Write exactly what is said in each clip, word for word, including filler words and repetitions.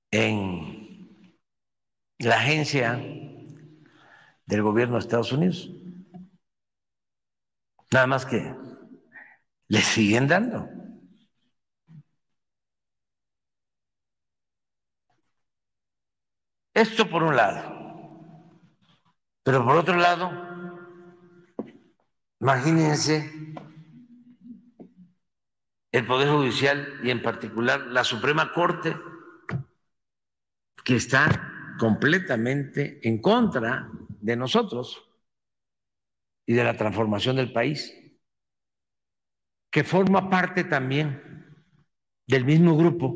en la agencia del gobierno de Estados Unidos. Nada más que le siguen dando. Esto por un lado. Pero por otro lado, imagínense el Poder Judicial y en particular la Suprema Corte, que está completamente en contra de nosotros y de la transformación del país, que forma parte también del mismo grupo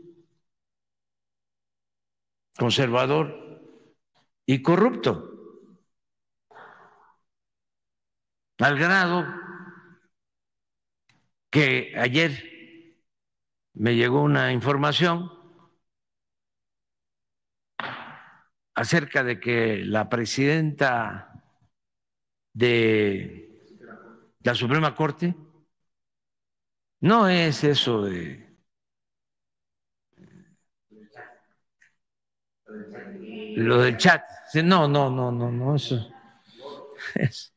conservador y corrupto, al grado que ayer me llegó una información acerca de que la presidenta de la Suprema Corte no es eso de lo del chat. No, no, no, no, no, eso es.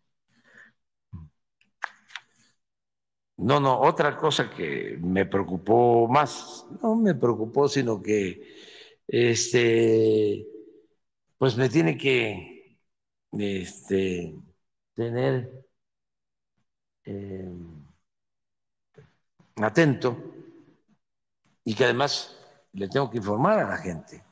No, no, otra cosa que me preocupó más, no me preocupó, sino que este, pues me tiene que este, tener eh, atento y que además le tengo que informar a la gente,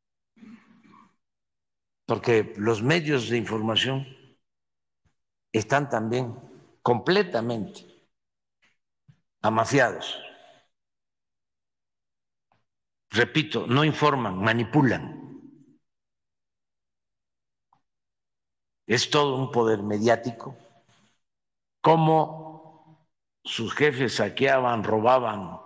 porque los medios de información están también completamente amafiados. Repito, no informan, manipulan. Es todo un poder mediático. Cómo sus jefes saqueaban, robaban,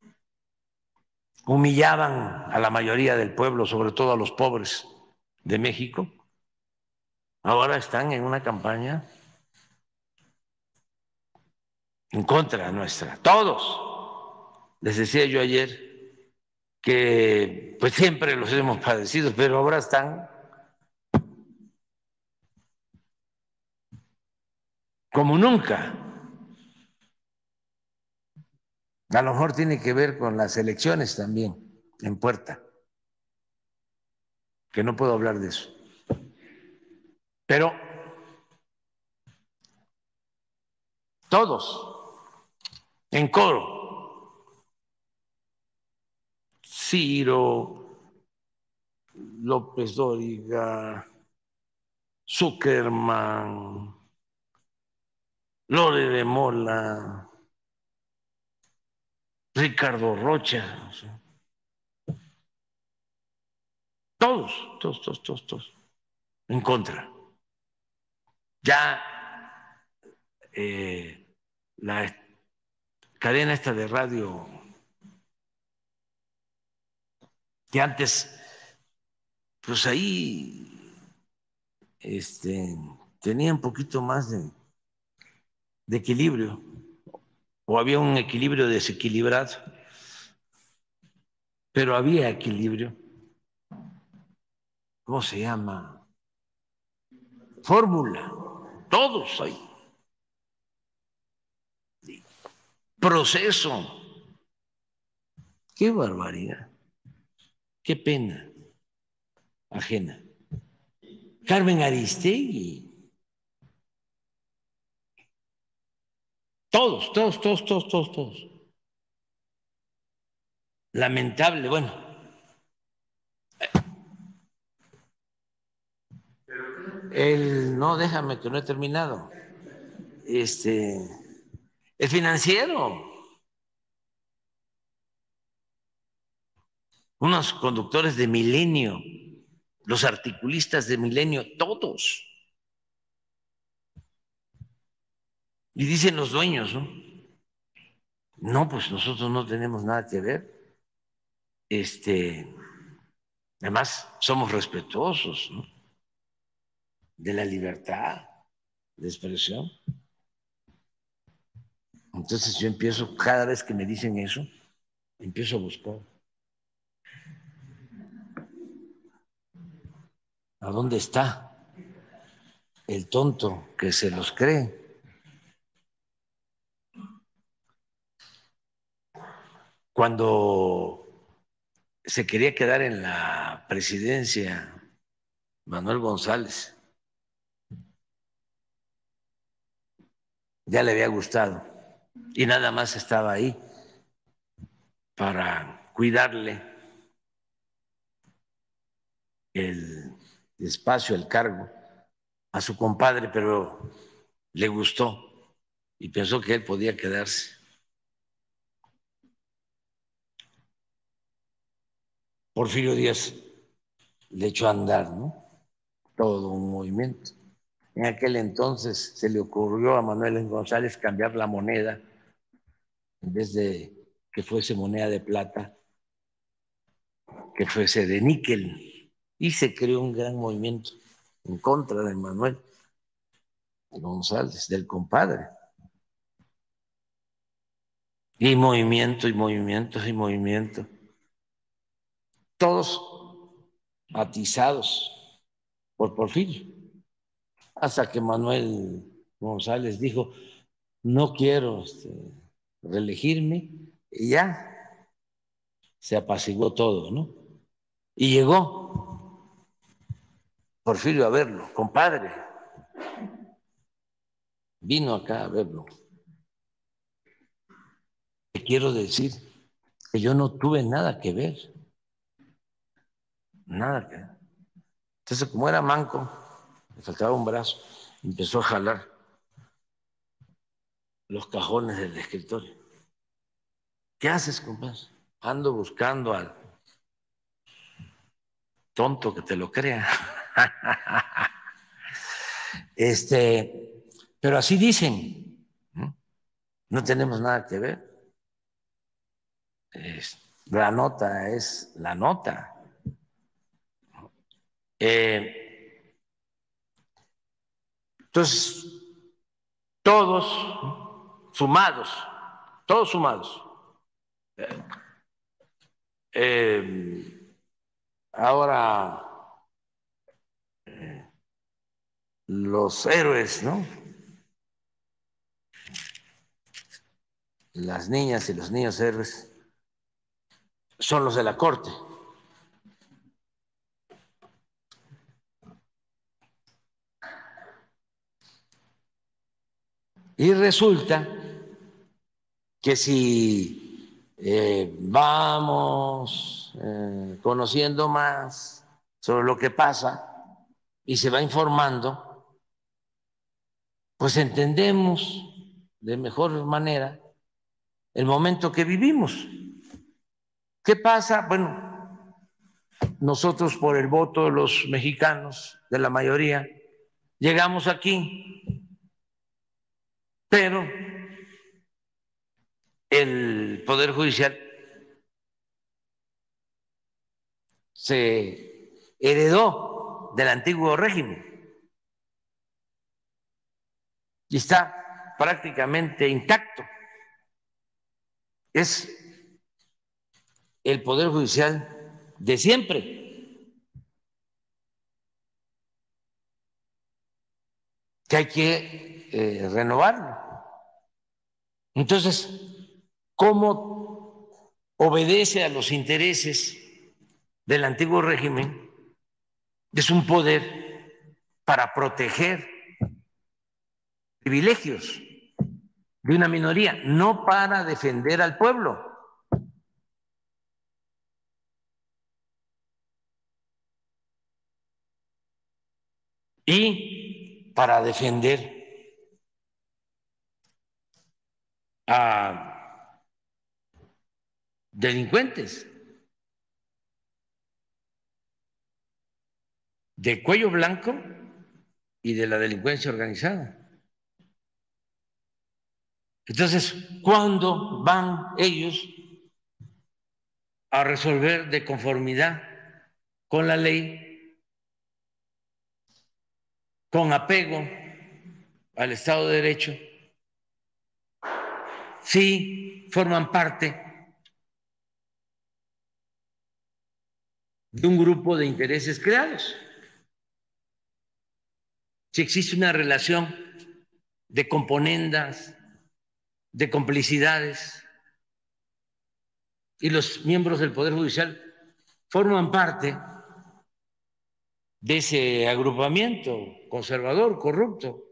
humillaban a la mayoría del pueblo, sobre todo a los pobres de México, ahora están en una campaña en contra nuestra. Todos. Les decía yo ayer que pues siempre los hemos padecido, pero ahora están como nunca. A lo mejor tiene que ver con las elecciones también en puerta, que no puedo hablar de eso. Pero todos, en coro, Ciro, López Dóriga, Zuckerman, Lore de Mola, Ricardo Rocha, o sea, todos, todos, todos, todos, todos, en contra. Ya eh, la cadena esta de radio que antes, pues ahí este, tenía un poquito más de, de equilibrio, o había un equilibrio desequilibrado, pero había equilibrio. ¿Cómo se llama? Fórmula, todos ahí. Proceso. Qué barbaridad. Qué pena ajena. Carmen Aristegui. Todos, todos, todos, todos, todos, todos. Lamentable, bueno. El, no, déjame que no he terminado. Este, el financiero. Unos conductores de Milenio, los articulistas de Milenio, todos. Y dicen los dueños, ¿no? No, pues nosotros no tenemos nada que ver. Este, además, somos respetuosos, ¿no?, de la libertad de expresión. Entonces yo empiezo, cada vez que me dicen eso, empiezo a buscar ¿A dónde está el tonto que se los cree? Cuando se quería quedar en la presidencia Manuel González, ya le había gustado y nada más estaba ahí para cuidarle el espacio, el cargo a su compadre, pero le gustó y pensó que él podía quedarse. Porfirio Díaz le echó a andar, ¿no? Todo un movimiento. En aquel entonces se le ocurrió a Manuel González cambiar la moneda, en vez de que fuese moneda de plata, que fuese de níquel. Y se creó un gran movimiento en contra de Manuel González, del compadre. Y movimiento, y movimientos, y movimiento. Todos atizados por Porfirio. Hasta que Manuel González dijo, no quiero este, reelegirme, y ya se apaciguó todo, ¿no? Y llegó Porfirio a verlo, compadre, vino acá a verlo. Te quiero decir que yo no tuve nada que ver, nada que ver. Entonces, como era manco, le faltaba un brazo, empezó a jalar los cajones del escritorio. ¿Qué haces, compadre? Ando buscando al tonto que te lo crea. Este, pero así dicen, ¿no? No tenemos nada que ver. Es, la nota es la nota. Eh, entonces, todos sumados, todos sumados. Eh, eh, ahora, eh, los héroes, ¿no? Las niñas y los niños héroes son los de la corte. Y resulta que si eh, vamos eh, conociendo más sobre lo que pasa y se va informando, pues entendemos de mejor manera el momento que vivimos. ¿Qué pasa? Bueno, nosotros por el voto de los mexicanos, de la mayoría, llegamos aquí, pero el Poder Judicial se heredó del antiguo régimen y está prácticamente intacto. Es el Poder Judicial de siempre, que hay que eh, renovarlo. Entonces, ¿cómo obedece a los intereses del antiguo régimen? Es un poder para proteger privilegios de una minoría, no para defender al pueblo. Y para defender a delincuentes de cuello blanco y de la delincuencia organizada. Entonces, ¿cuándo van ellos a resolver de conformidad con la ley, con apego al Estado de Derecho, si forman parte de un grupo de intereses creados? si existe una relación de componendas, de complicidades, y los miembros del Poder Judicial forman parte de ese agrupamiento conservador, corrupto.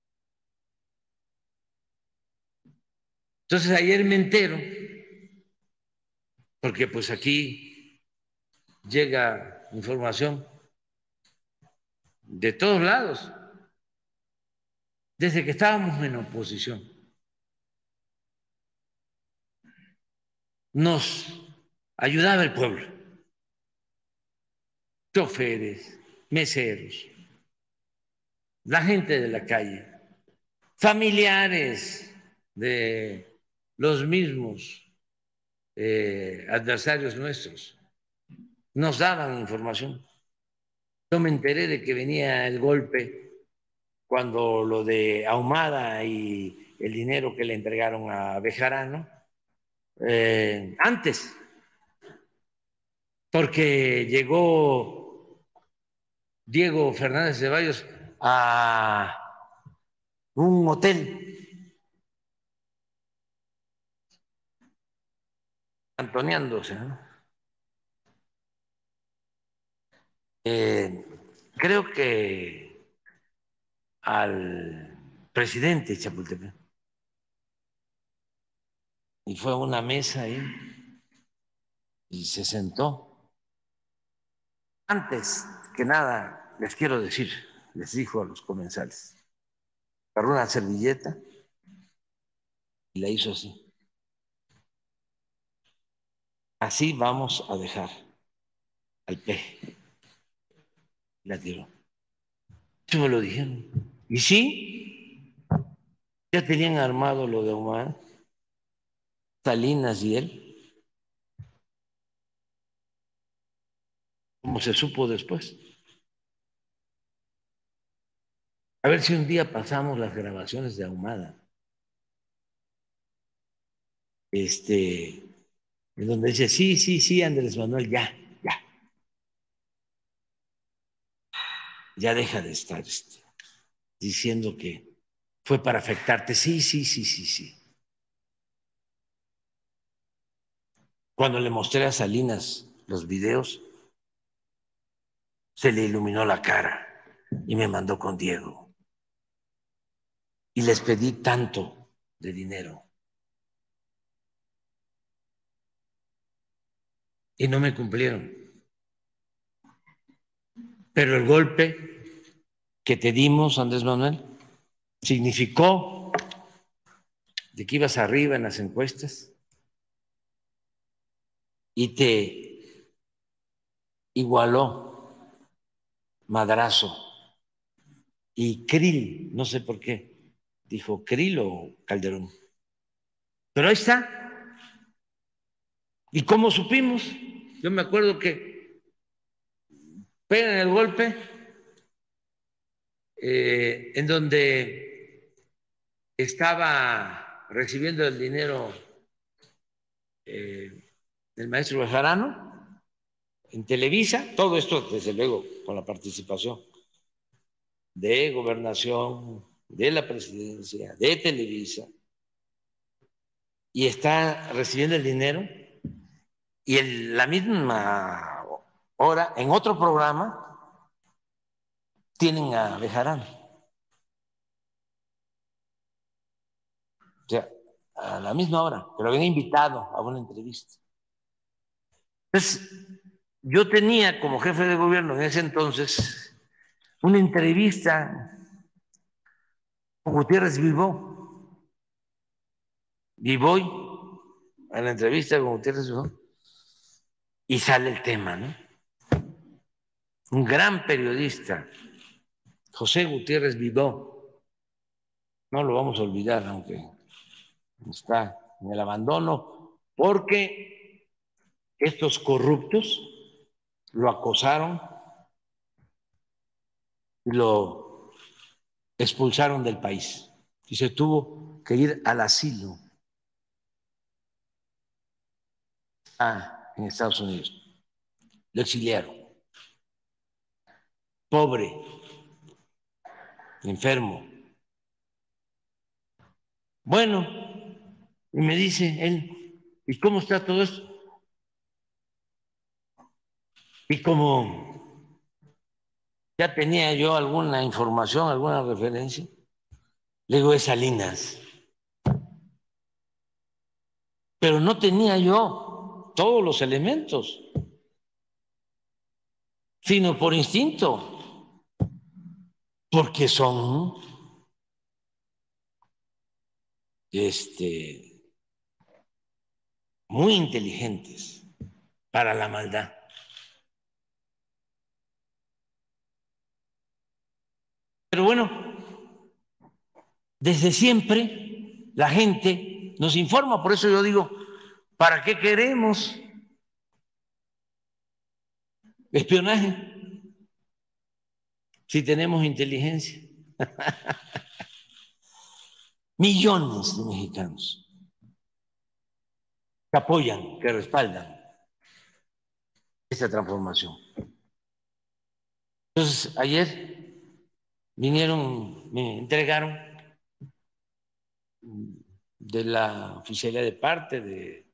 Entonces ayer me entero, porque pues aquí llega información de todos lados, desde que estábamos en oposición. Nos ayudaba el pueblo, choferes, meseros, la gente de la calle, familiares de los mismos eh, adversarios nuestros, nos daban información. Yo me enteré de que venía el golpe cuando lo de Ahumada y el dinero que le entregaron a Bejarano, eh, antes, porque llegó Diego Fernández Ceballos a un hotel antoneándose, ¿no? Eh, creo que al presidente Chapultepec, y fue a una mesa ahí y se sentó. Antes que nada, les quiero decir, les dijo a los comensales, agarró una servilleta y la hizo así. Así vamos a dejar al peje. La tiró. Eso me lo dijeron. Y sí, ya tenían armado lo de Omar, Salinas y él, como se supo después. A ver si un día pasamos las grabaciones de Ahumada, este, en donde dice, sí, sí, sí, Andrés Manuel, ya, ya, ya deja de estar este, diciendo que fue para afectarte. Sí, sí, sí, sí, sí. Cuando le mostré a Salinas los videos, se le iluminó la cara y me mandó con Diego. Y les pedí tanto de dinero. Y no me cumplieron. Pero el golpe que te dimos, Andrés Manuel, significó de que ibas arriba en las encuestas y te igualó Madrazo y Krill, no sé por qué, dijo Krill o Calderón. Pero ahí está. ¿Y cómo supimos? Yo me acuerdo que pegan el golpe eh, en donde estaba recibiendo el dinero eh, el maestro Bejarano en Televisa, todo esto desde luego con la participación de Gobernación, de la Presidencia, de Televisa, y está recibiendo el dinero y en la misma hora, en otro programa, tienen a Bejarano. O sea, a la misma hora, pero habían invitado a una entrevista. Entonces, yo tenía como jefe de gobierno en ese entonces una entrevista con Gutiérrez Vivó y voy a la entrevista con Gutiérrez Vivó y sale el tema, ¿no? Un gran periodista, José Gutiérrez Vivó, no lo vamos a olvidar, aunque está en el abandono, porque estos corruptos lo acosaron y lo expulsaron del país y se tuvo que ir al asilo ah, en Estados Unidos. Lo exiliaron. Pobre. enfermo. Bueno, y me dice él, ¿y cómo está todo esto? Y como ya tenía yo alguna información, alguna referencia, le digo, es Salinas. Pero no tenía yo todos los elementos, sino por instinto, porque son este, muy inteligentes para la maldad. Pero bueno, desde siempre la gente nos informa, por eso yo digo, ¿para qué queremos espionaje si tenemos inteligencia? Millones de mexicanos que apoyan, que respaldan esta transformación. Entonces, ayer vinieron, me entregaron de la oficialía de parte de